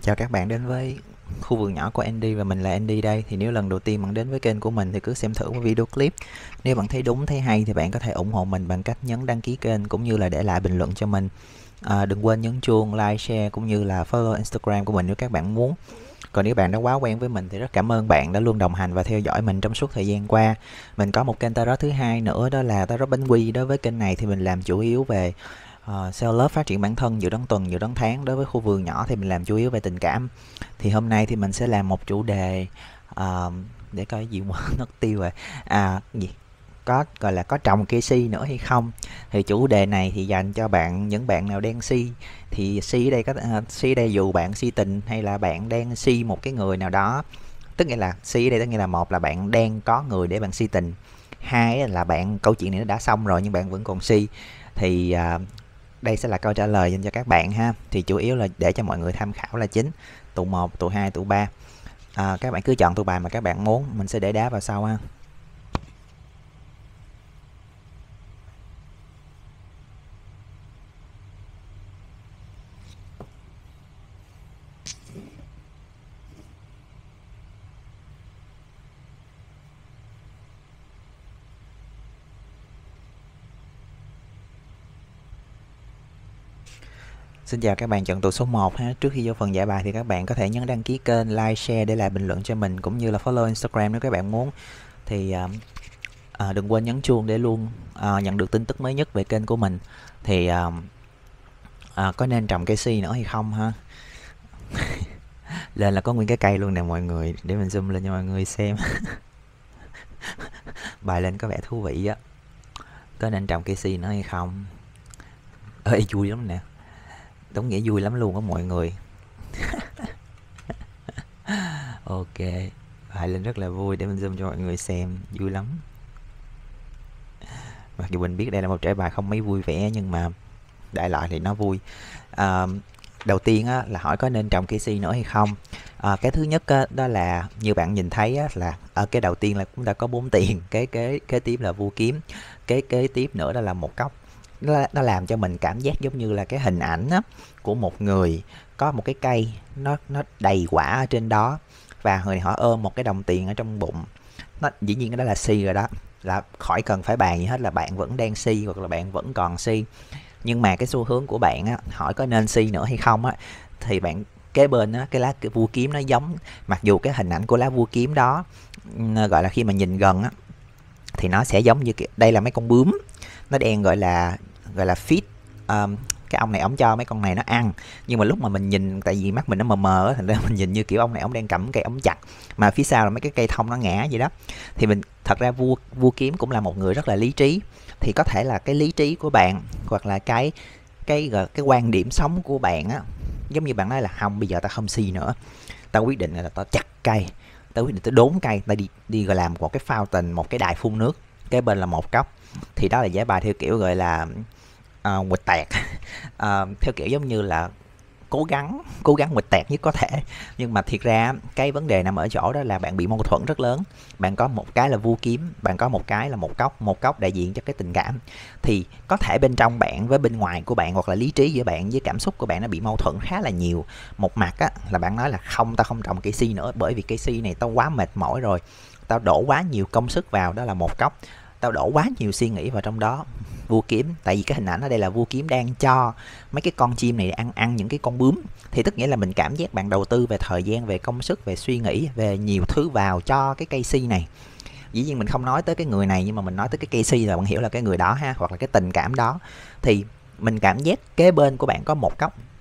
Chào các bạn đến với khu vườn nhỏ của Andy và mình là Andy đây. Thì nếu lần đầu tiên bạn đến với kênh của mình thì cứ xem thử một video clip. Nếu bạn thấy đúng, thấy hay thì bạn có thể ủng hộ mình bằng cách nhấn đăng ký kênh cũng như là để lại bình luận cho mình. Đừng quên nhấn chuông, like, share cũng như là follow Instagram của mình nếu các bạn muốn. Còn nếu bạn đã quá quen với mình thì rất cảm ơn bạn đã luôn đồng hành và theo dõi mình trong suốt thời gian qua. Mình có một kênh tarot thứ hai nữa, đó là tarot bánh quy. Đối với kênh này thì mình làm chủ yếu về self-love, phát triển bản thân, dự đoán tuần, dự đoán tháng. Đối với khu vườn nhỏ thì mình làm chủ yếu về tình cảm. Thì hôm nay thì mình sẽ làm một chủ đề để coi gì mà mất tiêu rồi. Gì có gọi là có trồng cây si nữa hay không. Thì chủ đề này thì dành cho những bạn nào đang si. Thì si ở đây si ở đây dù bạn si tình hay là bạn đang si một cái người nào đó. Tức nghĩa là si ở đây tức nghĩa là một là bạn đang có người để bạn si tình, hai là bạn câu chuyện này nó đã xong rồi nhưng bạn vẫn còn si. Thì đây sẽ là câu trả lời dành cho các bạn ha. Thì chủ yếu là để cho mọi người tham khảo là chính. Tụ 1, tụ 2, tụ 3. Các bạn cứ chọn tụ bài mà các bạn muốn, mình sẽ để đá vào sau ha. Xin chào các bạn, chọn tụ số 1 ha. Trước khi vô phần giải bài thì các bạn có thể nhấn đăng ký kênh, like, share để lại bình luận cho mình cũng như là follow Instagram nếu các bạn muốn. Thì đừng quên nhấn chuông để luôn nhận được tin tức mới nhất về kênh của mình. Thì có nên trồng cây si nữa hay không ha? Lên là có nguyên cái cây luôn nè mọi người, để mình zoom lên cho mọi người xem. Bài lên có vẻ thú vị á. Có nên trồng cây si nữa hay không? Ơi vui lắm nè, đúng nghĩa vui lắm luôn á mọi người. Ok, bài lên rất là vui, để mình zoom cho mọi người xem, vui lắm. Mặc dù mình biết đây là một trải bài không mấy vui vẻ nhưng mà đại loại thì nó vui. Đầu tiên á, là hỏi có nên trồng cây si nữa hay không. Cái thứ nhất á, đó là như bạn nhìn thấy á, là cái đầu tiên là chúng ta có 4 tiền, kế tiếp là vua kiếm, kế tiếp nữa đó là một cốc. Nó làm cho mình cảm giác giống như là cái hình ảnh á, của một người có một cái cây nó đầy quả ở trên đó và người họ ôm một cái đồng tiền ở trong bụng. Nó dĩ nhiên cái đó là si rồi đó, là khỏi cần phải bàn gì hết, là bạn vẫn đang si hoặc là bạn vẫn còn si. Nhưng mà cái xu hướng của bạn á, hỏi có nên si nữa hay không á, thì bạn kế bên á, cái vua kiếm nó giống, mặc dù cái hình ảnh của lá vua kiếm đó gọi là khi mà nhìn gần á thì nó sẽ giống như đây là mấy con bướm, nó đang gọi là feed. Cái ông này ổng cho mấy con này nó ăn, nhưng mà lúc mà mình nhìn, tại vì mắt mình nó mờ mờ á, thành ra mình nhìn như kiểu ông này ổng đang cầm cây ống chặt, mà phía sau là mấy cái cây thông nó ngã vậy đó. Thì mình thật ra vua kiếm cũng là một người rất là lý trí, thì có thể là cái lý trí của bạn hoặc là cái quan điểm sống của bạn á, giống như bạn nói là không, bây giờ ta không si nữa, tao quyết định là tao chặt cây, tao quyết định tao đốn cây, tao đi gọi làm một cái fountain, một cái đài phun nước, cái bên là một cốc. Thì đó là giải bài theo kiểu gọi là nguệch tẹt. Theo kiểu giống như là cố gắng nguệch tẹt nhất có thể. Nhưng mà thiệt ra cái vấn đề nằm ở chỗ đó là bạn bị mâu thuẫn rất lớn. Bạn có một cái là vua kiếm, bạn có một cái là một cốc đại diện cho cái tình cảm. Thì có thể bên trong bạn với bên ngoài của bạn, hoặc là lý trí giữa bạn với cảm xúc của bạn nó bị mâu thuẫn khá là nhiều. Một mặt á, là bạn nói là không, tao không trồng cây si nữa, bởi vì cây si này tao quá mệt mỏi rồi, tao đổ quá nhiều công sức vào, đó là một cốc, tao đổ quá nhiều suy nghĩ vào trong đó. Vua kiếm, tại vì cái hình ảnh ở đây là vua kiếm đang cho mấy cái con chim này ăn những cái con bướm, thì tức nghĩa là mình cảm giác bạn đầu tư về thời gian, về công sức, về suy nghĩ, về nhiều thứ vào cho cái cây si này. Dĩ nhiên mình không nói tới cái người này, nhưng mà mình nói tới cái cây si là bạn hiểu là cái người đó ha, hoặc là cái tình cảm đó. Thì mình cảm giác kế bên của bạn có một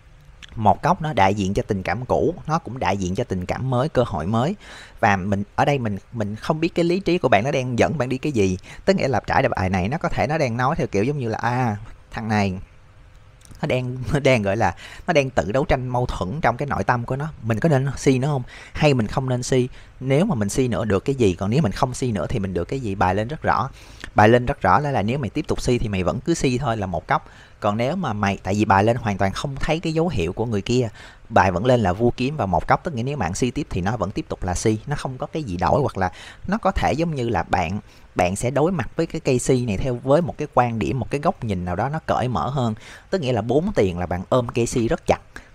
cốc nó đại diện cho tình cảm cũ, nó cũng đại diện cho tình cảm mới, cơ hội mới. Và mình ở đây mình không biết cái lý trí của bạn nó đang dẫn bạn đi cái gì. Tức nghĩa là trải bài này nó có thể nó đang nói theo kiểu giống như là thằng này nó đang gọi là nó đang tự đấu tranh mâu thuẫn trong cái nội tâm của nó, mình có nên si nữa không, hay mình không nên si. Nếu mà mình si nữa được cái gì, còn nếu mình không si nữa thì mình được cái gì. Bài lên rất rõ là nếu mày tiếp tục si thì mày vẫn cứ si thôi, là một cốc. Còn nếu mà mày, tại vì bài lên hoàn toàn không thấy cái dấu hiệu của người kia, bài vẫn lên là vua kiếm và một cốc, tức nghĩa nếu bạn si tiếp thì nó vẫn tiếp tục là si, nó không có cái gì đổi. Hoặc là nó có thể giống như là bạn sẽ đối mặt với cái cây si này theo với một cái quan điểm, một cái góc nhìn nào đó nó cởi mở hơn. Tức nghĩa là 4 tiền là bạn ôm cây si rất chặt,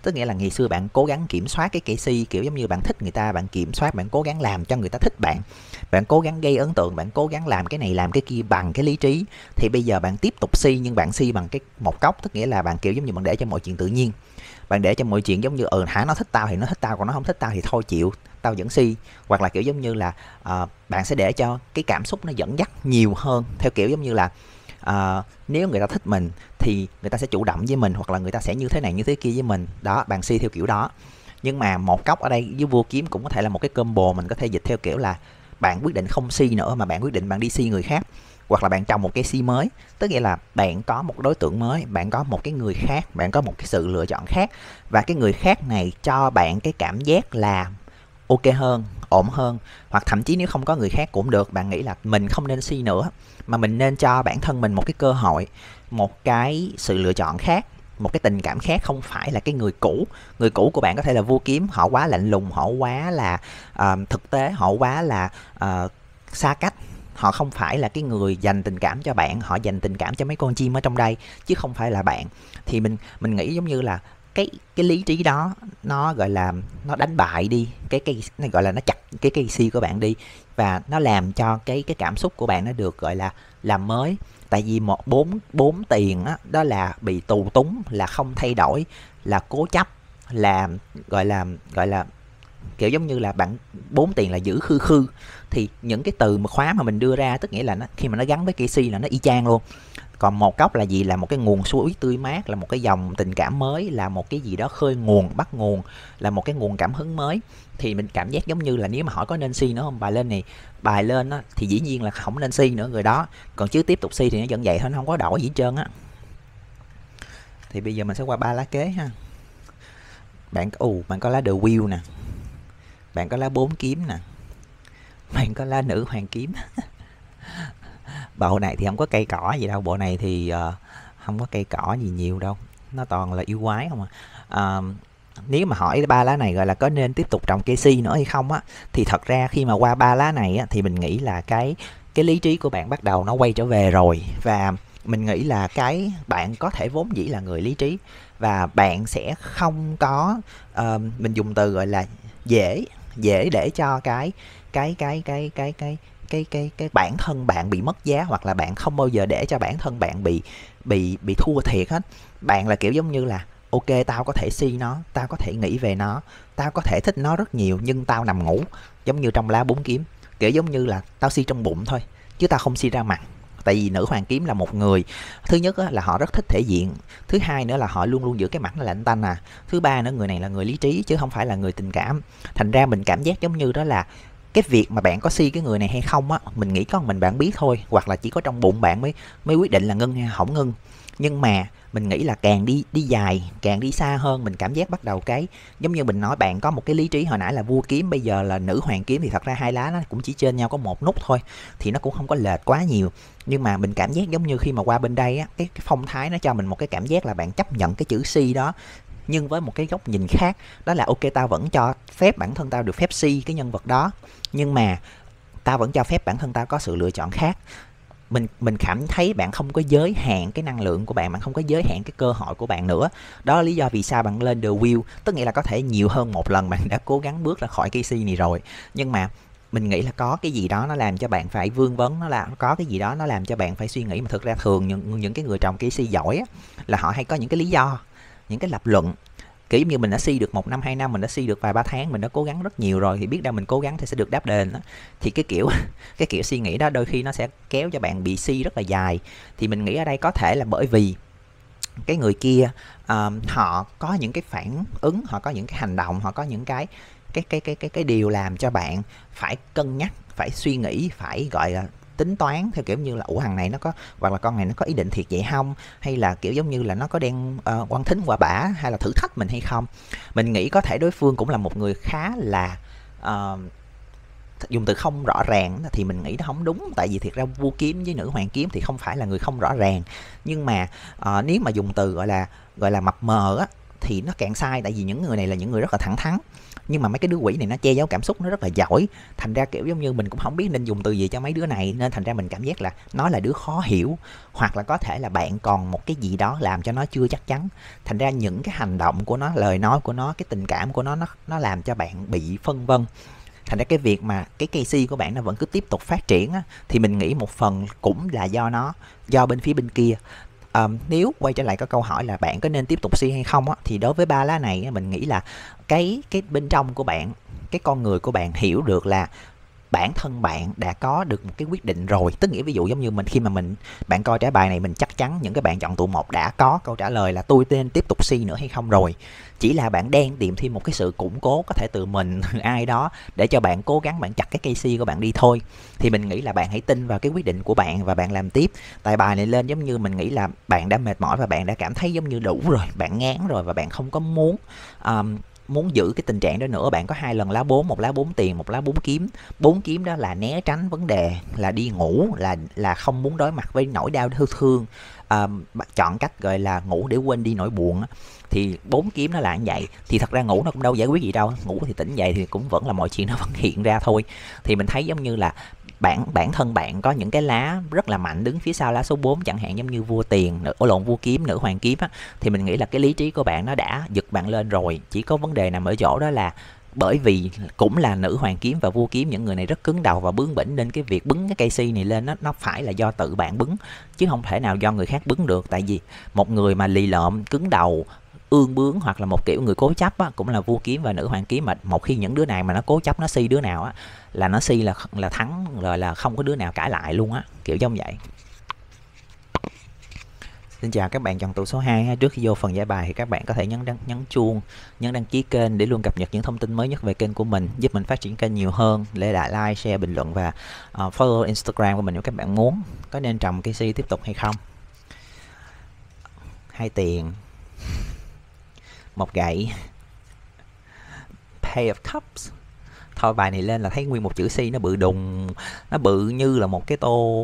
Tức nghĩa là ngày xưa bạn cố gắng kiểm soát cái cây si, kiểu giống như bạn thích người ta, bạn kiểm soát, bạn cố gắng làm cho người ta thích bạn, bạn cố gắng gây ấn tượng, bạn cố gắng làm cái này làm cái kia bằng cái lý trí. Thì bây giờ bạn tiếp tục si, nhưng bạn si bằng cái một cốc, tức nghĩa là bạn kiểu giống như bạn để cho mọi chuyện tự nhiên, bạn để cho mọi chuyện giống như hả, nó thích tao thì nó thích tao, còn nó không thích tao thì thôi chịu, tao vẫn si. Hoặc là kiểu giống như là bạn sẽ để cho cái cảm xúc nó dẫn dắt nhiều hơn, theo kiểu giống như là nếu người ta thích mình thì người ta sẽ chủ động với mình, hoặc là người ta sẽ như thế này như thế kia với mình đó, bạn si theo kiểu đó. Nhưng mà một cốc ở đây với vua kiếm cũng có thể là một cái combo, mình có thể dịch theo kiểu là bạn quyết định không si nữa mà bạn quyết định bạn đi si người khác, hoặc là bạn trồng một cái si mới, tức nghĩa là bạn có một đối tượng mới, bạn có một cái người khác, bạn có một cái sự lựa chọn khác, và cái người khác này cho bạn cái cảm giác là ok hơn, ổn hơn. Hoặc thậm chí nếu không có người khác cũng được, bạn nghĩ là mình không nên si nữa mà mình nên cho bản thân mình một cái cơ hội, một cái sự lựa chọn khác, một cái tình cảm khác, không phải là cái người cũ. Người cũ của bạn có thể là vua kiếm, họ quá lạnh lùng, họ quá là thực tế, họ quá là xa cách, họ không phải là cái người dành tình cảm cho bạn, họ dành tình cảm cho mấy con chim ở trong đây chứ không phải là bạn. Thì mình nghĩ giống như là cái lý trí đó nó gọi là nó đánh bại đi cái này, gọi là nó chặt cái cây si của bạn đi, và nó làm cho cái cảm xúc của bạn nó được gọi là làm mới. Tại vì một bốn tiền á, đó là bị tù túng, là không thay đổi, là cố chấp, là gọi là kiểu giống như là bạn bốn tiền là giữ khư khư. Thì những cái từ mà khóa mà mình đưa ra, tức nghĩa là nó khi mà nó gắn với cây si là nó y chang luôn. Còn một cốc là gì? Là một cái nguồn suối tươi mát, là một cái dòng tình cảm mới, là một cái gì đó khơi nguồn, bắt nguồn, là một cái nguồn cảm hứng mới. Thì mình cảm giác giống như là nếu mà hỏi có nên si nữa không, bài lên á, thì dĩ nhiên là không nên si nữa người đó. Còn chứ tiếp tục si thì nó vẫn vậy thôi, nó không có đổi gì hết trơn á. Thì bây giờ mình sẽ qua 3 lá kế ha. Bạn có lá The Wheel nè, bạn có lá 4 kiếm nè, bạn có lá nữ hoàng kiếm. Bộ này thì không có cây cỏ gì đâu, bộ này thì không có cây cỏ gì nhiều đâu, nó toàn là yêu quái không à. Nếu mà hỏi 3 lá này gọi là có nên tiếp tục trồng cây si nữa hay không á, thì thật ra khi mà qua 3 lá này á, thì mình nghĩ là cái lý trí của bạn bắt đầu nó quay trở về rồi. Và mình nghĩ là cái bạn có thể vốn dĩ là người lý trí, và bạn sẽ không có mình dùng từ gọi là dễ để cho cái bản thân bạn bị mất giá, hoặc là bạn không bao giờ để cho bản thân bạn bị thua thiệt hết. Bạn là kiểu giống như là ok, tao có thể si nó, tao có thể nghĩ về nó, tao có thể thích nó rất nhiều, nhưng tao nằm ngủ. Giống như trong lá 4 kiếm, kiểu giống như là tao si trong bụng thôi chứ tao không si ra mặt. Tại vì nữ hoàng kiếm là một người, thứ nhất á, là họ rất thích thể diện, thứ hai nữa là họ luôn luôn giữ cái mặt nó lạnh tanh thứ ba nữa, người này là người lý trí chứ không phải là người tình cảm. Thành ra mình cảm giác giống như đó là cái việc mà bạn có si cái người này hay không á, mình nghĩ có mình bạn biết thôi, hoặc là chỉ có trong bụng bạn mới quyết định là ngưng hay không ngưng. Nhưng mà mình nghĩ là càng đi dài, càng đi xa hơn, mình cảm giác bắt đầu cái giống như mình nói, bạn có một cái lý trí hồi nãy là vua kiếm, bây giờ là nữ hoàng kiếm, thì thật ra hai lá nó cũng chỉ trên nhau có một nút thôi, thì nó cũng không có lệch quá nhiều. Nhưng mà mình cảm giác giống như khi mà qua bên đây á, cái phong thái nó cho mình một cái cảm giác là bạn chấp nhận cái chữ si đó, nhưng với một cái góc nhìn khác, đó là ok, tao vẫn cho phép bản thân tao được phép si cái nhân vật đó, nhưng mà tao vẫn cho phép bản thân tao có sự lựa chọn khác. Mình cảm thấy bạn không có giới hạn cái năng lượng của bạn không có giới hạn cái cơ hội của bạn nữa. Đó là lý do vì sao bạn lên The Wheel, tức nghĩa là có thể nhiều hơn một lần bạn đã cố gắng bước ra khỏi cái si này rồi. Nhưng mà mình nghĩ là có cái gì đó nó làm cho bạn phải vương vấn, có cái gì đó nó làm cho bạn phải suy nghĩ. Mà thực ra thường những cái người trồng cây si giỏi á, là họ hay có những cái lý do, những cái lập luận. Kiểu như mình đã si được 1 năm 2 năm, mình đã si được vài 3 tháng, mình đã cố gắng rất nhiều rồi, thì biết đâu mình cố gắng thì sẽ được đáp đền đó. Thì cái kiểu suy nghĩ đó đôi khi nó sẽ kéo cho bạn bị si rất là dài. Thì mình nghĩ ở đây có thể là bởi vì cái người kia họ có những cái phản ứng, họ có những cái hành động, họ có những cái điều làm cho bạn phải cân nhắc, phải suy nghĩ, phải gọi là tính toán theo kiểu như là thằng này nó có, hoặc là con này nó có ý định thiệt vậy không, hay là kiểu giống như là nó có đang quan thính qua bả, hay là thử thách mình hay không. Mình nghĩ có thể đối phương cũng là một người khá là dùng từ không rõ ràng thì mình nghĩ nó không đúng. Tại vì thiệt ra vua kiếm với nữ hoàng kiếm thì không phải là người không rõ ràng, nhưng mà nếu mà dùng từ gọi là mập mờ á, thì nó càng sai, tại vì những người này là những người rất là thẳng thắn, nhưng mà mấy cái đứa quỷ này nó che giấu cảm xúc nó rất là giỏi, thành ra kiểu giống như mình cũng không biết nên dùng từ gì cho mấy đứa này, nên thành ra mình cảm giác là nó là đứa khó hiểu, hoặc là có thể là bạn còn một cái gì đó làm cho nó chưa chắc chắn, thành ra những cái hành động của nó, lời nói của nó, cái tình cảm của nó làm cho bạn bị phân vân. Thành ra cái việc mà cái KC của bạn nó vẫn cứ tiếp tục phát triển á, thì mình nghĩ một phần cũng là do bên phía bên kia. Nếu quay trở lại cái câu hỏi là bạn có nên tiếp tục si hay không á, thì đối với ba lá này á, mình nghĩ là cái bên trong của bạn, cái con người của bạn hiểu được là bản thân bạn đã có được một cái quyết định rồi. Tức nghĩa ví dụ giống như khi mà bạn coi trả bài này, mình chắc chắn những cái bạn chọn tụ 1 đã có câu trả lời là tôi nên tiếp tục si nữa hay không rồi. Chỉ là bạn đang tìm thêm một cái sự củng cố, có thể từ mình ai đó, để cho bạn cố gắng bạn chặt cái KC của bạn đi thôi. Thì mình nghĩ là bạn hãy tin vào cái quyết định của bạn và bạn làm tiếp. Tại bài này lên giống như mình nghĩ là bạn đã mệt mỏi và bạn đã cảm thấy giống như đủ rồi, bạn ngán rồi và bạn không có muốn giữ cái tình trạng đó nữa. Bạn có 2 lần lá 4, một lá 4 tiền, một lá 4 kiếm. 4 kiếm đó là né tránh vấn đề, là đi ngủ, là không muốn đối mặt với nỗi đau thương, chọn cách gọi là ngủ để quên đi nỗi buồn. Thì 4 kiếm nó là như vậy. Thì thật ra ngủ nó cũng đâu giải quyết gì đâu, ngủ thì tỉnh dậy thì cũng vẫn là mọi chuyện nó vẫn hiện ra thôi. Thì mình thấy giống như là bản thân bạn có những cái lá rất là mạnh đứng phía sau lá số 4, chẳng hạn giống như vua tiền, vua kiếm, nữ hoàng kiếm á, thì mình nghĩ là cái lý trí của bạn nó đã giật bạn lên rồi. Chỉ có vấn đề nằm ở chỗ đó là bởi vì cũng là nữ hoàng kiếm và vua kiếm, những người này rất cứng đầu và bướng bỉnh, nên cái việc bứng cái cây si này lên nó phải là do tự bạn bứng, chứ không thể nào do người khác bứng được. Tại vì một người mà lì lợm, cứng đầu, ương bướng, hoặc là một kiểu người cố chấp á, cũng là vua kiếm và nữ hoàng kiếm, mà một khi những đứa này mà nó cố chấp, nó si đứa nào á, là nó si là thắng rồi, là không có đứa nào cãi lại luôn á, kiểu giống vậy. Xin chào các bạn chọn tụ số 2. Trước khi vô phần giải bài thì các bạn có thể nhấn chuông, nhấn đăng ký kênh để luôn cập nhật những thông tin mới nhất về kênh của mình, giúp mình phát triển kênh nhiều hơn. Để lại like, share, bình luận và follow Instagram của mình nếu các bạn muốn. Có nên trồng cây si tiếp tục hay không? 2 tiền, một gậy, Page of Cups. Thôi bài này lên là thấy nguyên một chữ si nó bự đùng, nó bự như là một cái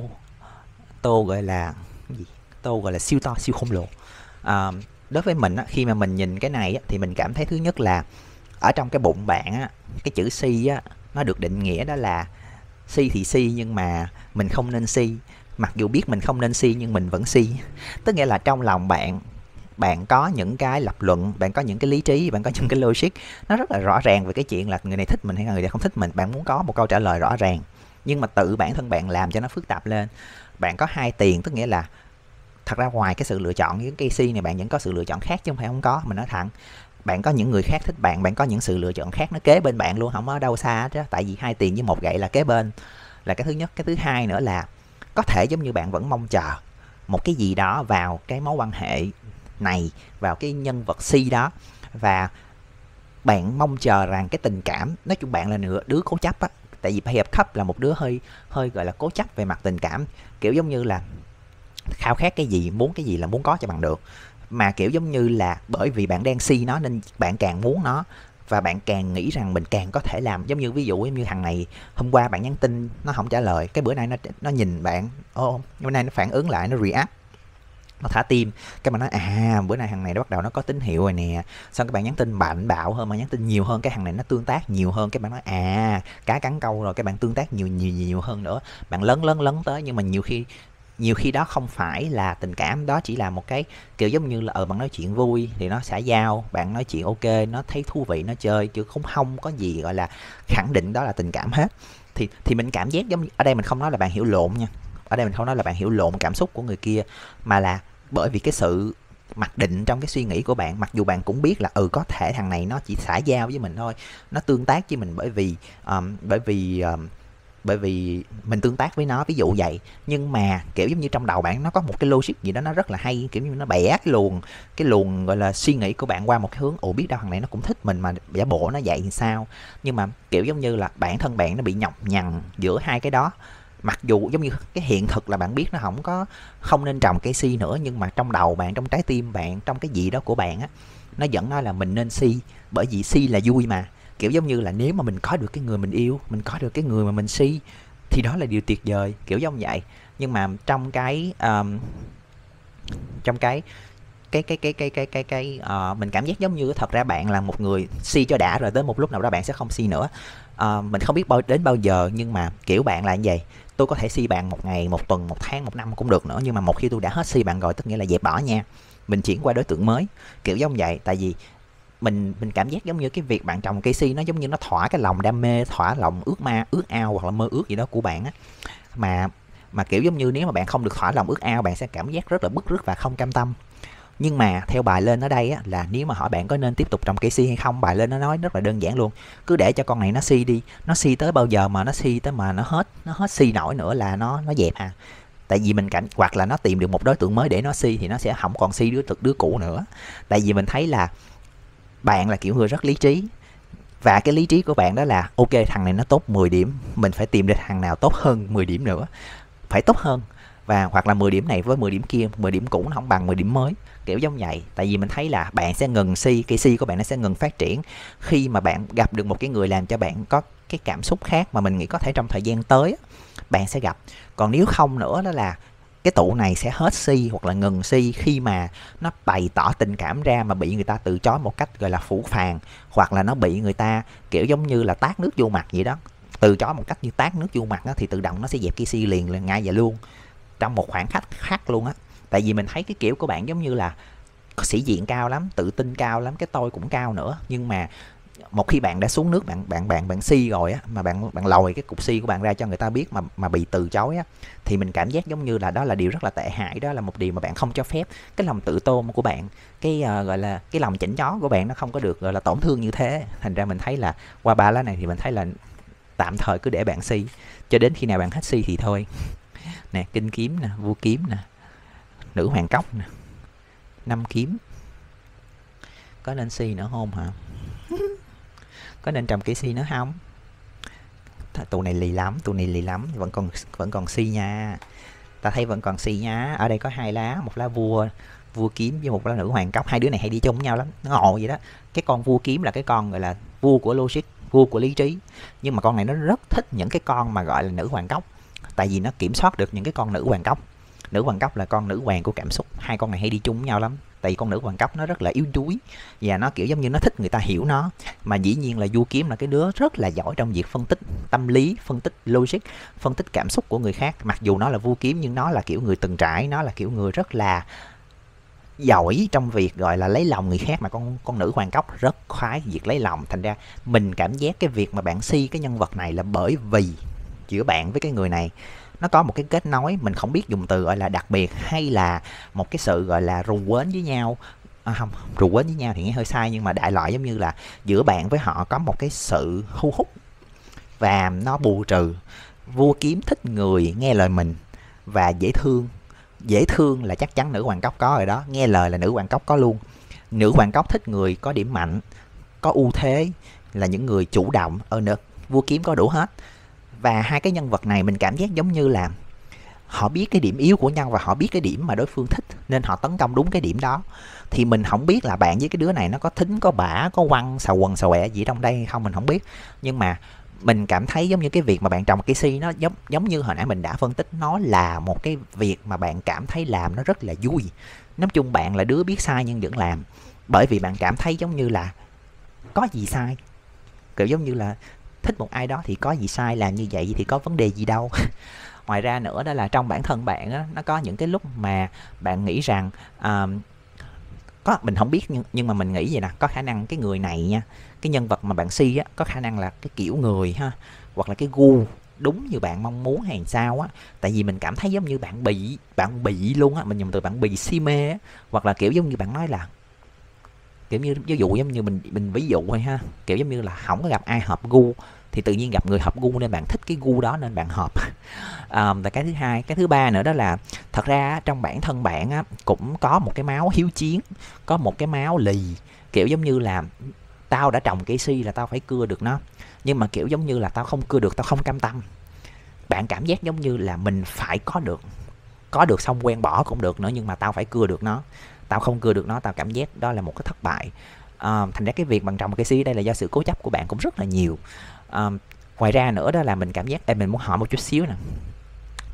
tô gọi là gì? Tô gọi là siêu to, siêu khổng lồ. Đối với mình á, khi mà mình nhìn cái này á, thì mình cảm thấy thứ nhất là ở trong cái bụng bạn á, cái chữ si á, nó được định nghĩa đó là si thì si, nhưng mà mình không nên si. Mặc dù biết mình không nên si nhưng mình vẫn si. Tức nghĩa là trong lòng bạn có những cái lập luận, bạn có những cái lý trí, bạn có những cái logic nó rất là rõ ràng về cái chuyện là người này thích mình hay là người này không thích mình. Bạn muốn có một câu trả lời rõ ràng, nhưng mà tự bản thân bạn làm cho nó phức tạp lên. Bạn có 2 tiền, tức nghĩa là thật ra ngoài cái sự lựa chọn những cây si này, bạn vẫn có sự lựa chọn khác chứ không phải không có. Mình nói thẳng, bạn có những người khác thích bạn, bạn có những sự lựa chọn khác nó kế bên bạn luôn, không ở đâu xa hết á. Tại vì 2 tiền với một gậy là kế bên, là cái thứ nhất. Cái thứ hai nữa là có thể giống như bạn vẫn mong chờ một cái gì đó vào cái mối quan hệ này, vào cái nhân vật si đó, và bạn mong chờ rằng cái tình cảm, nói chung bạn là đứa cố chấp á. Tại vì Page of Cups là một đứa hơi gọi là cố chấp về mặt tình cảm, kiểu giống như là khao khát cái gì, muốn cái gì là muốn có cho bằng được, mà kiểu giống như là bởi vì bạn đang si nó nên bạn càng muốn nó, và bạn càng nghĩ rằng mình càng có thể làm. Giống như ví dụ như thằng này hôm qua bạn nhắn tin nó không trả lời, cái bữa nay nó nhìn bạn, bữa nay nó phản ứng lại, nó react, nó thả tim, cái mà nói bữa nay thằng này nó bắt đầu nó có tín hiệu rồi nè. Xong các bạn nhắn tin mạnh bạo hơn, mà nhắn tin nhiều hơn, cái thằng này nó tương tác nhiều hơn, cái bạn nói cá cắn câu rồi, cái bạn tương tác nhiều hơn nữa, bạn lấn tới. Nhưng mà nhiều khi đó không phải là tình cảm, đó chỉ là một cái kiểu giống như là bạn nói chuyện vui thì nó xã giao, bạn nói chuyện ok, nó thấy thú vị nó chơi, chứ không có gì gọi là khẳng định đó là tình cảm hết. Thì mình cảm giác giống như ở đây mình không nói là bạn hiểu lộn nha, ở đây mình không nói là bạn hiểu lộn cảm xúc của người kia, mà là bởi vì cái sự mặc định trong cái suy nghĩ của bạn. Mặc dù bạn cũng biết là có thể thằng này nó chỉ xã giao với mình thôi, nó tương tác với mình bởi vì mình tương tác với nó, ví dụ vậy. Nhưng mà kiểu giống như trong đầu bạn nó có một cái logic gì đó nó rất là hay, kiểu như nó bẻ cái luồng gọi là suy nghĩ của bạn qua một cái hướng, biết đâu thằng này nó cũng thích mình mà giả bộ nó vậy thì sao. Nhưng mà kiểu giống như là bản thân bạn nó bị nhọc nhằn giữa hai cái đó. Mặc dù giống như cái hiện thực là bạn biết nó không nên trồng cây si nữa, nhưng mà trong đầu bạn, trong trái tim bạn, trong cái gì đó của bạn á, nó vẫn nói là mình nên si, bởi vì si là vui mà. Kiểu giống như là nếu mà mình có được cái người mình yêu, mình có được cái người mà mình si, thì đó là điều tuyệt vời, kiểu giống vậy. Nhưng mà trong cái mình cảm giác giống như thật ra bạn là một người si cho đã rồi tới một lúc nào đó bạn sẽ không si nữa. Mình không biết đến bao giờ nhưng mà kiểu bạn là như vậy. Tôi có thể si bạn một ngày, một tuần, một tháng, một năm cũng được nữa, nhưng mà một khi tôi đã hết si bạn rồi tức nghĩa là dẹp bỏ nha, mình chuyển qua đối tượng mới, kiểu giống vậy. Tại vì mình cảm giác giống như cái việc bạn trồng cây si nó giống như nó thỏa cái lòng đam mê, thỏa lòng ước ao hoặc là mơ ước gì đó của bạn á, mà kiểu giống như nếu mà bạn không được thỏa lòng ước ao, bạn sẽ cảm giác rất là bứt rứt và không cam tâm. Nhưng mà theo bài lên ở đây á, là nếu mà hỏi bạn có nên tiếp tục trồng cây si hay không, bài lên nó nói rất là đơn giản luôn, cứ để cho con này nó si đi, nó si tới bao giờ mà nó si tới mà nó hết si nổi nữa là nó dẹp à. Tại vì mình hoặc là nó tìm được một đối tượng mới để nó si thì nó sẽ không còn si đứa cũ nữa. Tại vì mình thấy là bạn là kiểu người rất lý trí, và cái lý trí của bạn đó là ok, thằng này nó tốt 10 điểm, mình phải tìm được thằng nào tốt hơn 10 điểm nữa, phải tốt hơn, và hoặc là 10 điểm này với 10 điểm kia, 10 điểm cũ nó không bằng 10 điểm mới, kiểu giống vậy. Tại vì mình thấy là bạn sẽ ngừng si, cái si của bạn nó sẽ ngừng phát triển khi mà bạn gặp được một cái người làm cho bạn có cái cảm xúc khác, mà mình nghĩ có thể trong thời gian tới bạn sẽ gặp. Còn nếu không nữa đó là cái tụ này sẽ hết si hoặc là ngừng si khi mà nó bày tỏ tình cảm ra mà bị người ta từ chối một cách gọi là phũ phàng, hoặc là nó bị người ta kiểu giống như là tát nước vô mặt vậy đó. Từ chối một cách như tát nước vô mặt đó, thì tự động nó sẽ dẹp cái si liền ngay và luôn, trong một khoảng khắc khắc luôn á. Tại vì mình thấy cái kiểu của bạn giống như là sĩ diện cao lắm, tự tin cao lắm, cái tôi cũng cao nữa, nhưng mà một khi bạn đã xuống nước, bạn si rồi á, mà bạn lòi cái cục si của bạn ra cho người ta biết mà bị từ chối á, thì mình cảm giác giống như là đó là điều rất là tệ hại, đó là một điều mà bạn không cho phép. Cái lòng tự tôn của bạn, cái gọi là cái lòng chỉnh chó của bạn nó không có được gọi là tổn thương như thế. Thành ra mình thấy là qua ba lá này thì mình thấy là tạm thời cứ để bạn si cho đến khi nào bạn hết si thì thôi. Nè, kinh kiếm nè, vua kiếm nè, nữ hoàng cốc nè, năm kiếm. Có nên si nữa không hả? Có nên trồng cây si nữa không? Tụi này lì lắm, vẫn còn si nha. Ta thấy vẫn còn si nha. Ở đây có hai lá, một lá vua kiếm với một lá nữ hoàng cốc, hai đứa này hay đi chung với nhau lắm, nó ngộ vậy đó. Cái con vua kiếm là cái con gọi là vua của logic, vua của lý trí, nhưng mà con này nó rất thích những cái con mà gọi là nữ hoàng cốc, tại vì nó kiểm soát được những cái con nữ hoàng cốc. Nữ hoàng cốc là con nữ hoàng của cảm xúc, hai con này hay đi chung với nhau lắm. Tại vì con nữ hoàng cốc nó rất là yếu đuối và nó kiểu giống như nó thích người ta hiểu nó. Mà dĩ nhiên là vua kiếm là cái đứa rất là giỏi trong việc phân tích tâm lý, phân tích logic, phân tích cảm xúc của người khác. Mặc dù nó là vua kiếm nhưng nó là kiểu người từng trải, nó là kiểu người rất là giỏi trong việc gọi là lấy lòng người khác, mà con nữ hoàng cốc rất khoái việc lấy lòng. Thành ra mình cảm giác cái việc mà bạn si cái nhân vật này là bởi vì giữa bạn với cái người này nó có một cái kết nối, mình không biết dùng từ gọi là đặc biệt hay là một cái sự gọi là rù quến với nhau. Không, rù quến với nhau thì nghe hơi sai, nhưng mà đại loại giống như là giữa bạn với họ có một cái sự thu hút và nó bù trừ. Vua kiếm thích người nghe lời mình và dễ thương. Dễ thương là chắc chắn nữ hoàng cốc có rồi đó, nghe lời là nữ hoàng cốc có luôn. Nữ hoàng cốc thích người có điểm mạnh, có ưu thế, là những người chủ động. Vua kiếm có đủ hết. Và hai cái nhân vật này mình cảm giác giống như là họ biết cái điểm yếu của nhau và họ biết cái điểm mà đối phương thích, nên họ tấn công đúng cái điểm đó. Thì mình không biết là bạn với cái đứa này nó có thính, có bả, có quăng, xào quần xào quẹ gì trong đây hay không, mình không biết. Nhưng mà mình cảm thấy giống như cái việc mà bạn trồng cây si nó giống như hồi nãy mình đã phân tích, nó là một cái việc mà bạn cảm thấy làm nó rất là vui. Nói chung bạn là đứa biết sai nhưng vẫn làm, bởi vì bạn cảm thấy giống như là có gì sai, kiểu giống như là thích một ai đó thì có gì sai, làm như vậy thì có vấn đề gì đâu. Ngoài ra nữa đó là trong bản thân bạn á, nó có những cái lúc mà bạn nghĩ rằng mình không biết nhưng mà mình nghĩ vậy nè, có khả năng cái người này nha, cái nhân vật mà bạn si á, có khả năng là cái kiểu người ha, hoặc là cái gu đúng như bạn mong muốn hay sao á. Tại vì mình cảm thấy giống như bạn bị luôn á, mình dùng từ bạn bị si mê á, hoặc là kiểu giống như bạn nói là kiểu như ví dụ giống như mình ví dụ thôi ha, kiểu giống như là không có gặp ai hợp gu thì tự nhiên gặp người hợp gu nên bạn thích cái gu đó nên bạn hợp. Và cái thứ hai, cái thứ ba nữa đó là thật ra trong bản thân bạn á, cũng có một cái máu hiếu chiến, có một cái máu lì, kiểu giống như là tao đã trồng cây si là tao phải cưa được nó, nhưng mà kiểu giống như là tao không cưa được, tao không cam tâm. Bạn cảm giác giống như là mình phải có được xong quen bỏ cũng được nữa, nhưng mà tao phải cưa được nó, tao không cưa được nó tao cảm giác đó là một cái thất bại. Thành ra cái việc bạn trồng cây si đây là do sự cố chấp của bạn cũng rất là nhiều. Ngoài ra nữa đó là mình cảm giác mình muốn hỏi một chút xíu nè,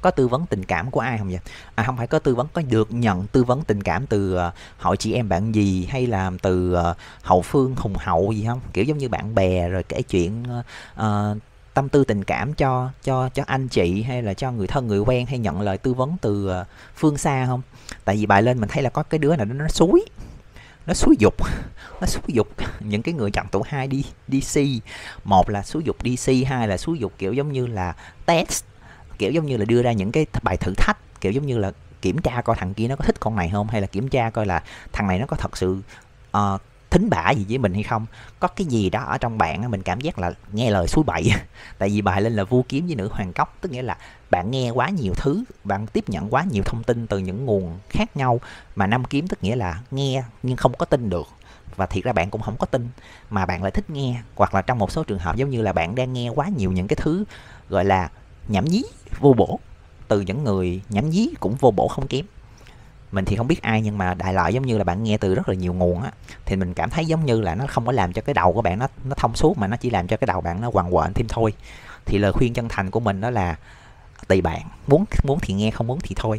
có tư vấn tình cảm của ai không vậy? Không phải có tư vấn, có được nhận tư vấn tình cảm từ hội chị em bạn gì, hay là từ hậu phương hùng hậu gì không? Kiểu giống như bạn bè rồi kể chuyện tâm tư tình cảm cho anh chị, hay là cho người thân người quen, hay nhận lời tư vấn từ phương xa không? Tại vì bài lên mình thấy là có cái đứa nào đó nó xúi dục nó xúi dục những cái người chọn tụ hai đi DC. Một là xúi dục DC, hai là xúi dục kiểu giống như là test, kiểu giống như là đưa ra những cái bài thử thách, kiểu giống như là kiểm tra coi thằng kia nó có thích con này không, hay là kiểm tra coi là thằng này nó có thật sự thính bả gì với mình hay không, có cái gì đó ở trong bạn mình cảm giác là nghe lời suối bậy. Tại vì bài lên là vua kiếm với nữ hoàng cốc, tức nghĩa là bạn nghe quá nhiều thứ, bạn tiếp nhận quá nhiều thông tin từ những nguồn khác nhau, mà năm kiếm tức nghĩa là nghe nhưng không có tin được, và thiệt ra bạn cũng không có tin mà bạn lại thích nghe, hoặc là trong một số trường hợp giống như là bạn đang nghe quá nhiều những cái thứ gọi là nhảm nhí vô bổ từ những người nhảm nhí cũng vô bổ không kém. Mình thì không biết ai, nhưng mà đại loại giống như là bạn nghe từ rất là nhiều nguồn á, thì mình cảm thấy giống như là nó không có làm cho cái đầu của bạn nó thông suốt, mà nó chỉ làm cho cái đầu bạn nó quằn quện thêm thôi. Thì lời khuyên chân thành của mình đó là tùy bạn, muốn thì nghe, không muốn thì thôi.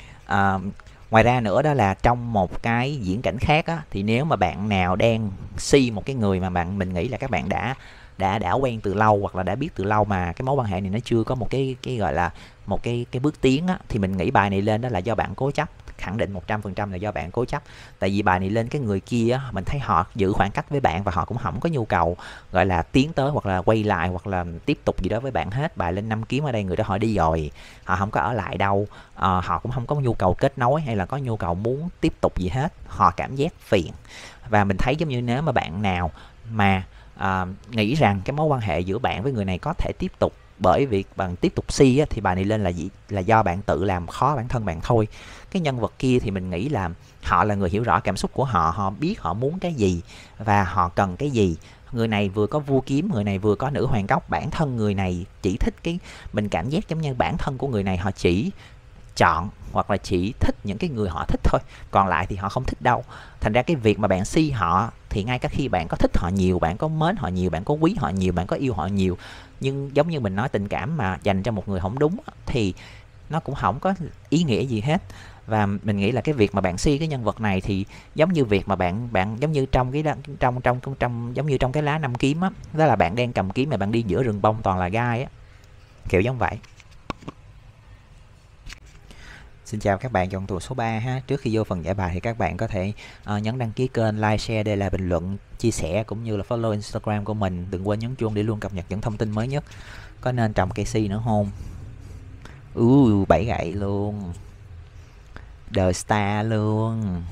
Ngoài ra nữa đó là trong một cái diễn cảnh khác á, thì nếu mà bạn nào đang si một cái người mà mình nghĩ là các bạn đã quen từ lâu, hoặc là đã biết từ lâu, mà cái mối quan hệ này nó chưa có một cái gọi là một cái bước tiến á, thì mình nghĩ bài này lên đó là do bạn cố chấp, khẳng định 100% là do bạn cố chấp. Tại vì bài này lên cái người kia á, mình thấy họ giữ khoảng cách với bạn, và họ cũng không có nhu cầu gọi là tiến tới hoặc là quay lại hoặc là tiếp tục gì đó với bạn hết. Bài lên 5 kiếm ở đây, người đó họ đi rồi, họ không có ở lại đâu, họ cũng không có nhu cầu kết nối hay là có nhu cầu muốn tiếp tục gì hết, họ cảm giác phiền. Và mình thấy giống như nếu mà bạn nào mà nghĩ rằng cái mối quan hệ giữa bạn với người này có thể tiếp tục bởi việc bạn tiếp tục si á, thì bài này lên là do bạn tự làm khó bản thân bạn thôi. Cái nhân vật kia thì mình nghĩ là họ là người hiểu rõ cảm xúc của họ, họ biết họ muốn cái gì và họ cần cái gì. Người này vừa có vua kiếm, người này vừa có nữ hoàng cốc, bản thân người này chỉ thích mình cảm giác giống như bản thân của người này họ chỉ chọn hoặc là chỉ thích những cái người họ thích thôi, còn lại thì họ không thích đâu. Thành ra cái việc mà bạn si họ thì ngay cả khi bạn có thích họ nhiều, bạn có mến họ nhiều, bạn có quý họ nhiều, bạn có yêu họ nhiều, nhưng giống như mình nói, tình cảm mà dành cho một người không đúng thì nó cũng không có ý nghĩa gì hết. Và mình nghĩ là cái việc mà bạn si cái nhân vật này thì giống như việc mà bạn giống như trong cái giống như trong cái lá 5 kiếm á, đó là bạn đang cầm kiếm mà bạn đi giữa rừng bông toàn là gai á, kiểu giống vậy. Xin chào các bạn chọn tù số 3 ha. Trước khi vô phần giải bài thì các bạn có thể nhấn đăng ký kênh, like, share để lại bình luận, chia sẻ cũng như là follow Instagram của mình. Đừng quên nhấn chuông để luôn cập nhật những thông tin mới nhất. Có nên trồng cây si nữa không? 7 gậy luôn. The Star luôn.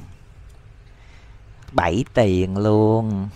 7 tiền luôn.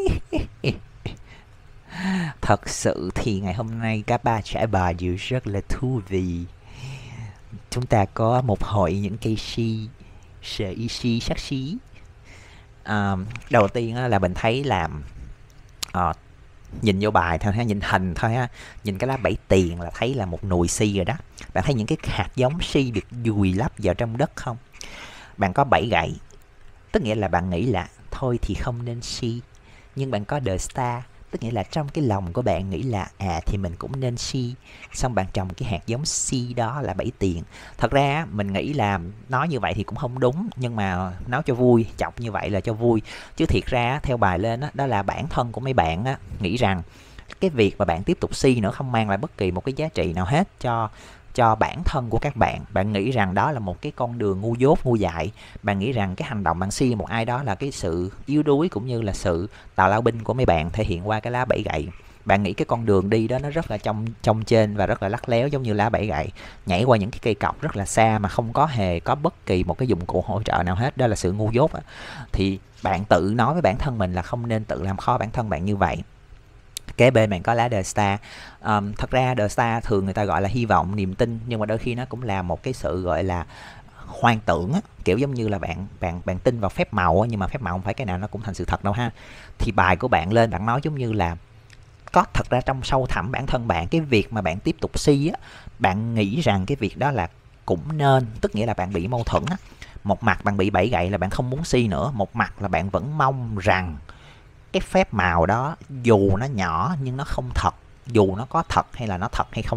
Thật sự thì ngày hôm nay các ba trải bài đều rất là thú vị. Chúng ta có một hội những cây si, sợi si sắc xí. Đầu tiên là mình thấy là nhìn vô bài thôi ha, nhìn hình thôi ha, nhìn cái lá 7 tiền là thấy là một nùi si rồi đó. Bạn thấy những cái hạt giống si được vùi lấp vào trong đất không? Bạn có 7 gậy, tức nghĩa là bạn nghĩ là thôi thì không nên si, nhưng bạn có The Star, tức nghĩa là trong cái lòng của bạn nghĩ là thì mình cũng nên si, xong bạn trồng cái hạt giống si đó là 7 tiền. Thật ra mình nghĩ là nói như vậy thì cũng không đúng, nhưng mà nói cho vui, chọc như vậy là cho vui, chứ thiệt ra theo bài lên đó là bản thân của mấy bạn nghĩ rằng cái việc mà bạn tiếp tục si nữa không mang lại bất kỳ một cái giá trị nào hết cho bản thân của các bạn. Bạn nghĩ rằng đó là một cái con đường ngu dốt, ngu dại. Bạn nghĩ rằng cái hành động bạn si một ai đó là cái sự yếu đuối cũng như là sự tào lao binh của mấy bạn thể hiện qua cái lá 7 gậy. Bạn nghĩ cái con đường đi đó nó rất là trong trên và rất là lắc léo, giống như lá 7 gậy, nhảy qua những cái cây cọc rất là xa mà không có hề có bất kỳ một cái dụng cụ hỗ trợ nào hết. Đó là sự ngu dốt. Thì bạn tự nói với bản thân mình là không nên tự làm khó bản thân bạn như vậy. Kế bên bạn có lá The Star. Thật ra The Star thường người ta gọi là hy vọng, niềm tin, nhưng mà đôi khi nó cũng là một cái sự gọi là hoang tưởng á, kiểu giống như là bạn tin vào phép màu á, nhưng mà phép màu không phải cái nào nó cũng thành sự thật đâu ha. Thì bài của bạn lên, bạn nói giống như là có thật ra trong sâu thẳm bản thân bạn, cái việc mà bạn tiếp tục si á, bạn nghĩ rằng cái việc đó là cũng nên, tức nghĩa là bạn bị mâu thuẫn á. Một mặt bạn bị 7 gậy là bạn không muốn si nữa, một mặt là bạn vẫn mong rằng cái phép màu đó dù nó nhỏ nhưng nó không thật, dù nó có thật hay là nó thật hay không,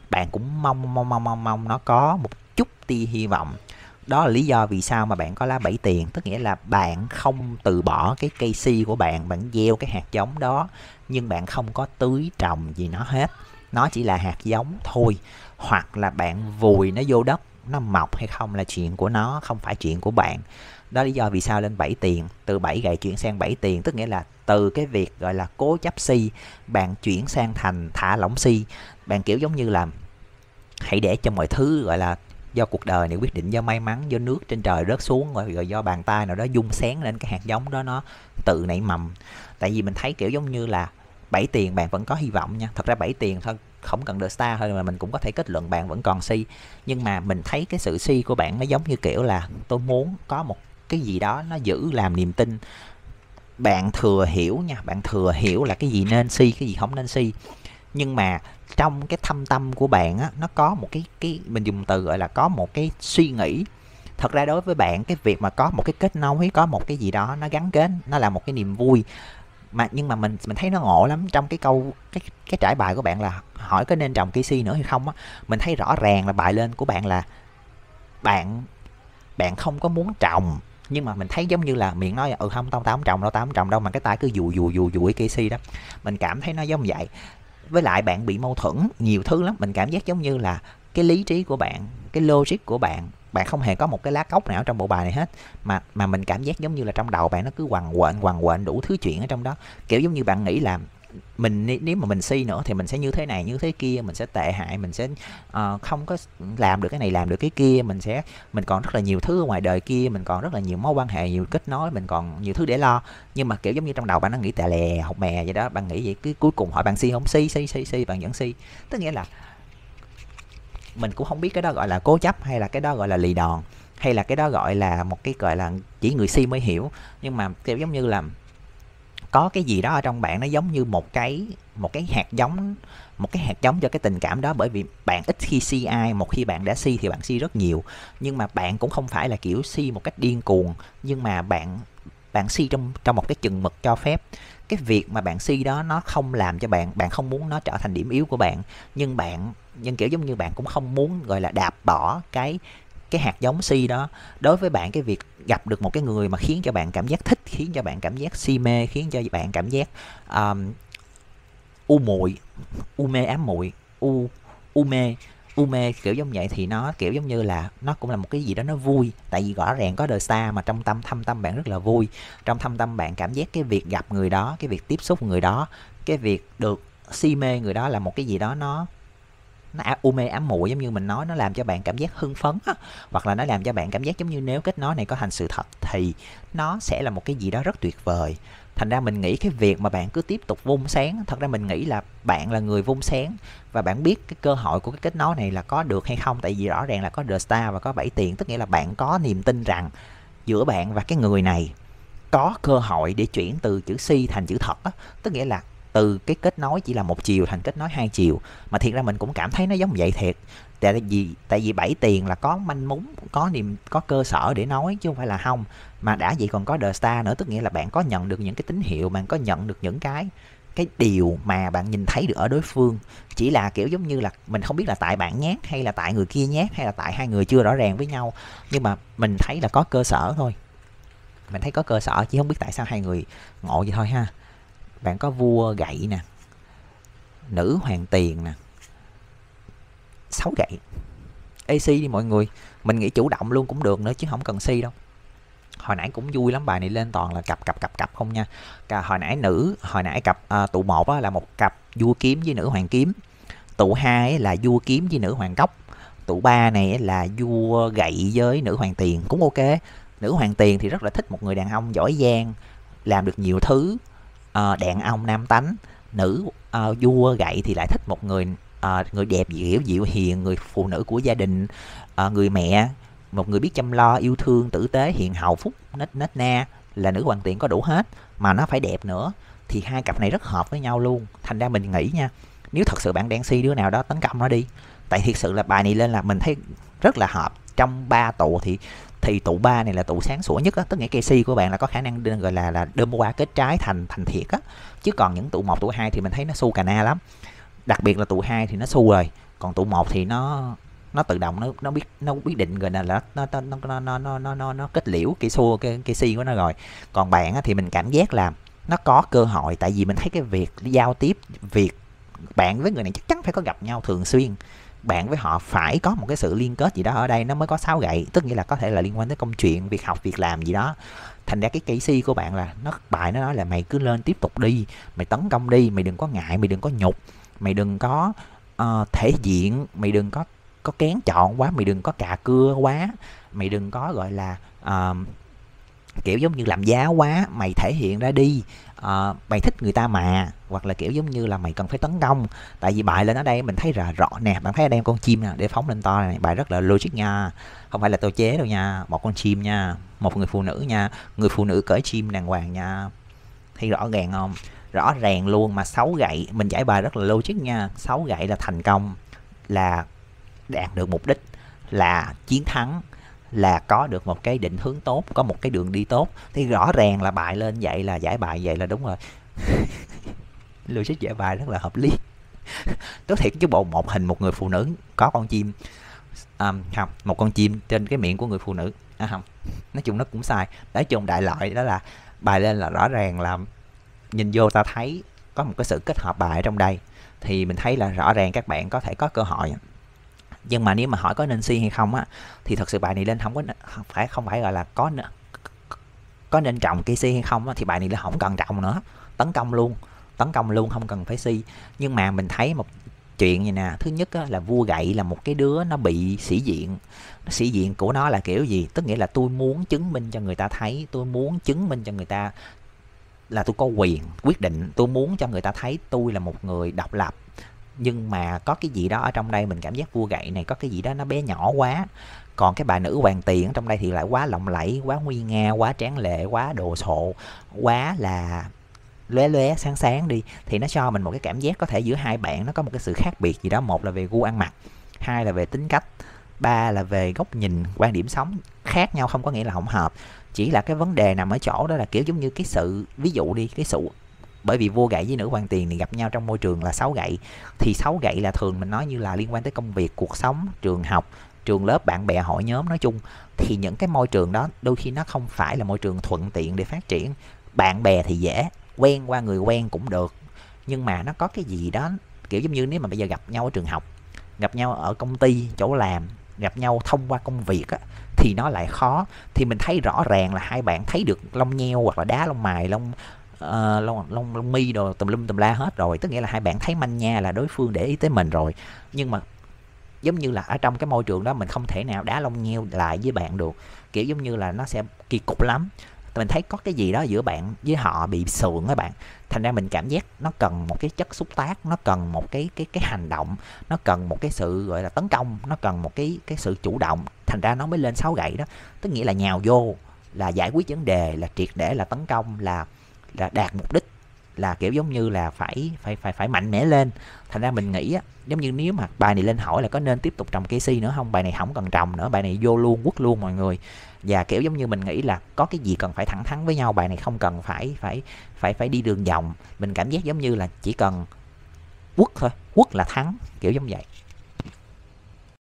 bạn cũng mong nó có một chút tia hy vọng. Đó là lý do vì sao mà bạn có lá 7 tiền, tức nghĩa là bạn không từ bỏ cái cây si của bạn, bạn gieo cái hạt giống đó nhưng bạn không có tưới trồng gì nó hết. Nó chỉ là hạt giống thôi, hoặc là bạn vùi nó vô đất, nó mọc hay không là chuyện của nó, không phải chuyện của bạn. Đó là lý do vì sao lên 7 tiền, từ 7 gậy chuyển sang 7 tiền, tức nghĩa là từ cái việc gọi là cố chấp si, bạn chuyển sang thành thả lỏng si. Bạn kiểu giống như là hãy để cho mọi thứ gọi là do cuộc đời này quyết định, do may mắn, do nước trên trời rớt xuống, rồi do bàn tay nào đó dung sáng lên cái hạt giống đó nó tự nảy mầm. Tại vì mình thấy kiểu giống như là 7 tiền bạn vẫn có hy vọng nha. Thật ra 7 tiền thôi, không cần The Star thôi mà mình cũng có thể kết luận bạn vẫn còn si. Nhưng mà mình thấy cái sự si của bạn nó giống như kiểu là tôi muốn có một cái gì đó nó giữ làm niềm tin. Bạn thừa hiểu nha, bạn thừa hiểu là cái gì nên si, cái gì không nên si. Nhưng mà trong cái thâm tâm của bạn á, nó có một cái mình dùng từ gọi là có một cái suy nghĩ. Thật ra đối với bạn, cái việc mà có một cái kết nối, có một cái gì đó nó gắn kết, nó là một cái niềm vui. Nhưng mà mình thấy nó ngộ lắm trong cái câu cái trải bài của bạn là hỏi có nên trồng cây si nữa hay không á. Mình thấy rõ ràng là bài lên của bạn là bạn bạn không có muốn trồng, nhưng mà mình thấy giống như là miệng nói không, tao không trồng đâu, tao không trồng đâu, mà cái tay cứ dùi cái cây si đó. Mình cảm thấy nó giống vậy. Với lại bạn bị mâu thuẫn nhiều thứ lắm, mình cảm giác giống như là cái lý trí của bạn, cái logic của bạn, bạn không hề có một cái lá cóc nào trong bộ bài này hết, mà mình cảm giác giống như là trong đầu bạn nó cứ quằn quện đủ thứ chuyện ở trong đó. Kiểu giống như bạn nghĩ là nếu mà mình si nữa thì mình sẽ như thế này như thế kia, mình sẽ tệ hại, mình sẽ không có làm được cái này làm được cái kia, mình còn rất là nhiều thứ ở ngoài đời kia, mình còn rất là nhiều mối quan hệ, nhiều kết nối, mình còn nhiều thứ để lo. Nhưng mà kiểu giống như trong đầu bạn nó nghĩ tè lè học mè vậy đó, bạn nghĩ vậy, cứ cuối cùng hỏi bạn si không, si bạn vẫn si. Tức nghĩa là mình cũng không biết cái đó gọi là cố chấp, hay là cái đó gọi là lì đòn, hay là cái đó gọi là một cái gọi là chỉ người si mới hiểu. Nhưng mà kiểu giống như là có cái gì đó ở trong bạn nó giống như một cái hạt giống, một cái hạt giống cho cái tình cảm đó. Bởi vì bạn ít khi si ai, một khi bạn đã si thì bạn si rất nhiều, nhưng mà bạn cũng không phải là kiểu si một cách điên cuồng, nhưng mà bạn si trong một cái chừng mực cho phép. Cái việc mà bạn si đó nó không làm cho bạn không muốn nó trở thành điểm yếu của bạn, nhưng kiểu giống như bạn cũng không muốn gọi là đạp bỏ cái hạt giống si đó. Đối với bạn, cái việc gặp được một cái người mà khiến cho bạn cảm giác thích, khiến cho bạn cảm giác si mê, khiến cho bạn cảm giác u mê ám muội, u mê kiểu giống vậy, thì nó kiểu giống như là nó cũng là một cái gì đó nó vui. Tại vì rõ ràng có The Star mà trong thâm tâm bạn rất là vui. Trong thâm tâm bạn cảm giác cái việc gặp người đó, cái việc tiếp xúc người đó, cái việc được si mê người đó là một cái gì đó nó u mê ám muội, giống như mình nói, nó làm cho bạn cảm giác hưng phấn á, hoặc là nó làm cho bạn cảm giác giống như nếu kết nối này có thành sự thật thì nó sẽ là một cái gì đó rất tuyệt vời. Thành ra mình nghĩ cái việc mà bạn cứ tiếp tục vung sáng, thật ra mình nghĩ là bạn là người vung sáng và bạn biết cái cơ hội của cái kết nối này là có được hay không. Tại vì rõ ràng là có The Star và có 7 tiền, tức nghĩa là bạn có niềm tin rằng giữa bạn và cái người này có cơ hội để chuyển từ chữ si thành chữ thật á. Tức nghĩa là từ cái kết nối chỉ là một chiều thành kết nối hai chiều. Mà thiệt ra mình cũng cảm thấy nó giống vậy thiệt. Tại vì 7 tiền là có manh mún, có cơ sở để nói chứ không phải là không. Mà đã vậy còn có The Star nữa, tức nghĩa là bạn có nhận được những cái tín hiệu, bạn có nhận được những cái điều mà bạn nhìn thấy được ở đối phương. Chỉ là kiểu giống như là mình không biết là tại bạn nhát, hay là tại người kia nhát, hay là tại hai người chưa rõ ràng với nhau, nhưng mà mình thấy là có cơ sở thôi. Mình thấy có cơ sở, chứ không biết tại sao hai người ngộ vậy thôi ha. Bạn có vua gậy nè, nữ hoàng tiền nè, 6 gậy. AC đi mọi người, mình nghĩ chủ động luôn cũng được nữa chứ không cần si đâu. Hồi nãy cũng vui lắm, bài này lên toàn là cặp không nha. Hồi nãy cặp tụ 1 là một cặp vua kiếm với nữ hoàng kiếm. Tụ 2 là vua kiếm với nữ hoàng cốc. Tụ 3 này là vua gậy với nữ hoàng tiền, cũng ok. Nữ hoàng tiền thì rất là thích một người đàn ông giỏi giang, làm được nhiều thứ, đàn ông nam tánh. Vua gậy thì lại thích một người đẹp, dịu hiền, người phụ nữ của gia đình, người mẹ, một người biết chăm lo, yêu thương, tử tế, hiền hậu, phúc nết na, là nữ hoàng tiền có đủ hết, mà nó phải đẹp nữa. Thì hai cặp này rất hợp với nhau luôn. Thành ra mình nghĩ nha, nếu thật sự bạn đang si đứa nào đó, tấn công nó đi. Tại thiệt sự là bài này lên là mình thấy rất là hợp. Trong 3 tụ thì tụ 3 này là tụ sáng sủa nhất á, tức nghĩa cây si của bạn là có khả năng gọi là đơm qua kết trái thành thiệt á. Chứ còn những tụ 1, tụ 2 thì mình thấy nó su cà na lắm. Đặc biệt là tụ 2 thì nó su rồi. còn tụ một thì nó tự động nó quyết định rồi, là nó kết liễu cái xua cái si của nó rồi. Còn bạn á, thì mình cảm giác là nó có cơ hội, tại vì mình thấy cái việc giao tiếp, việc bạn với người này chắc chắn phải có gặp nhau thường xuyên, bạn với họ phải có một cái sự liên kết gì đó ở đây nó mới có 6 gậy, tức nghĩa là có thể là liên quan tới công chuyện, việc học, việc làm gì đó. Thành ra cái kỹ si của bạn là bài nó nói là mày cứ lên tiếp tục đi, mày tấn công đi, mày đừng có ngại, mày đừng có nhục, mày đừng có thể diện, mày đừng có kén chọn quá, mày đừng có cà cưa quá, mày đừng có gọi là kiểu giống như làm giá quá, mày thể hiện ra đi, mày thích người ta mà, hoặc là kiểu giống như là mày cần phải tấn công. Tại vì bài lên ở đây mình thấy là rõ nè, bạn thấy ở đây con chim nè, để phóng lên to này, bài rất là logic nha, không phải là tôi chế đâu nha, một con chim nha, một người phụ nữ nha, người phụ nữ cởi chim đàng hoàng nha, thấy rõ ràng không? Rõ ràng luôn, mà 6 gậy mình giải bài rất là logic nha. 6 gậy là thành công, là đạt được mục đích, là chiến thắng, là có được một cái định hướng tốt, có một cái đường đi tốt. Thì rõ ràng là bài lên vậy là giải bài vậy là đúng rồi. Logic giải bài rất là hợp lý. Tức thiệt chứ bộ, một hình một người phụ nữ có con chim, không, một con chim trên cái miệng của người phụ nữ, không, nói chung nó cũng sai. Nói chung đại loại đó là bài lên là rõ ràng là nhìn vô ta thấy có một cái sự kết hợp bài ở trong đây, thì mình thấy là rõ ràng các bạn có thể có cơ hội. Nhưng mà nếu mà hỏi có nên si hay không á, thì thật sự bài này lên không phải gọi là có nên trọng cây si hay không á, thì bài này là không cần trọng nữa, tấn công luôn, không cần phải si. Nhưng mà mình thấy một chuyện như nè, thứ nhất á, là vua gậy là một cái đứa nó bị sĩ diện. Sĩ diện của nó là kiểu gì? Tức nghĩa là tôi muốn chứng minh cho người ta thấy, tôi muốn chứng minh cho người ta là tôi có quyền quyết định, tôi muốn cho người ta thấy tôi là một người độc lập. Nhưng mà có cái gì đó ở trong đây mình cảm giác vua gậy này có cái gì đó nó bé nhỏ quá. Còn cái bà nữ hoàng tiền trong đây thì lại quá lộng lẫy, quá nguy nga, quá tráng lệ, quá đồ sộ, quá là lóe lóe sáng sáng đi, thì nó cho mình một cái cảm giác có thể giữa hai bạn nó có một cái sự khác biệt gì đó. Một là về gu ăn mặc, hai là về tính cách, ba là về góc nhìn, quan điểm sống khác nhau, không có nghĩa là không hợp. Chỉ là cái vấn đề nằm ở chỗ đó là kiểu giống như cái sự, ví dụ đi, cái sự, bởi vì vua gậy với nữ hoàng tiền thì gặp nhau trong môi trường là 6 gậy, thì 6 gậy là thường mình nói như là liên quan tới công việc, cuộc sống, trường học, trường lớp, bạn bè, hội nhóm nói chung. Thì những cái môi trường đó đôi khi nó không phải là môi trường thuận tiện để phát triển. Bạn bè thì dễ, quen qua người quen cũng được, nhưng mà nó có cái gì đó kiểu giống như nếu mà bây giờ gặp nhau ở trường học, gặp nhau ở công ty, chỗ làm, gặp nhau thông qua công việc á, thì nó lại khó. Thì mình thấy rõ ràng là hai bạn thấy được lông nheo hoặc là đá lông mày, lông mi đồ tùm lum tùm la hết rồi, tức nghĩa là hai bạn thấy manh nha là đối phương để ý tới mình rồi. Nhưng mà giống như là ở trong cái môi trường đó mình không thể nào đá lông nheo lại với bạn được, kiểu giống như là nó sẽ kỳ cục lắm. Mình thấy có cái gì đó giữa bạn với họ bị sượng các bạn. Thành ra mình cảm giác nó cần một cái chất xúc tác, nó cần một cái hành động, nó cần một cái sự gọi là tấn công, nó cần một cái sự chủ động. Thành ra nó mới lên 6 gậy đó, tức nghĩa là nhào vô, là giải quyết vấn đề, là triệt để, là tấn công, là đạt mục đích, là kiểu giống như là phải mạnh mẽ lên. Thành ra mình nghĩ á, giống như nếu mà bài này lên hỏi là có nên tiếp tục trồng cây si nữa không, bài này không cần trồng nữa, bài này vô luôn, quất luôn mọi người. Và kiểu giống như mình nghĩ là có cái gì cần phải thẳng thắn với nhau, bài này không cần phải đi đường vòng. Mình cảm giác giống như là chỉ cần quất thôi, quất là thắng, kiểu giống vậy.